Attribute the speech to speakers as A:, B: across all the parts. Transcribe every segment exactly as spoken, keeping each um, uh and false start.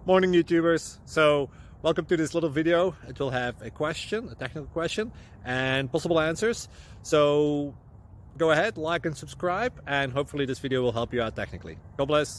A: Morning YouTubers. So welcome to this little video. It will have a question, a technical question, and possible answers. So go ahead, like and subscribe, and hopefully this video will help you out technically. God bless.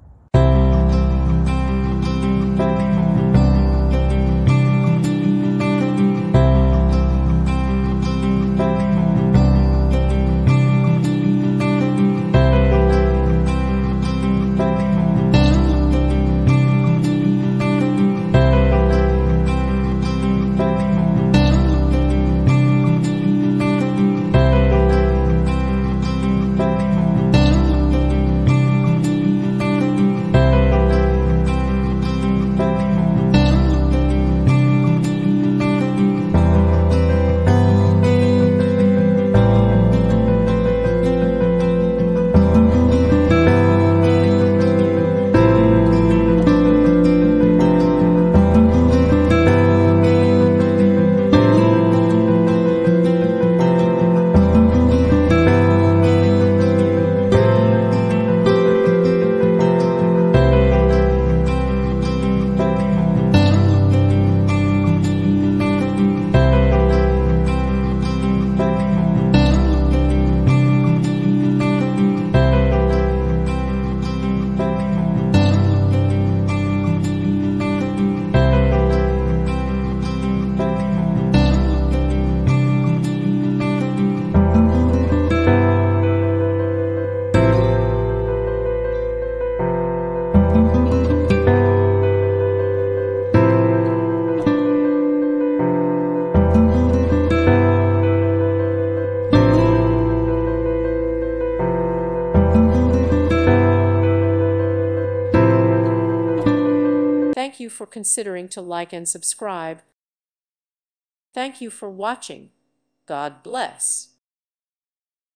B: Thank you for considering to like and subscribe. Thank you for watching. God bless.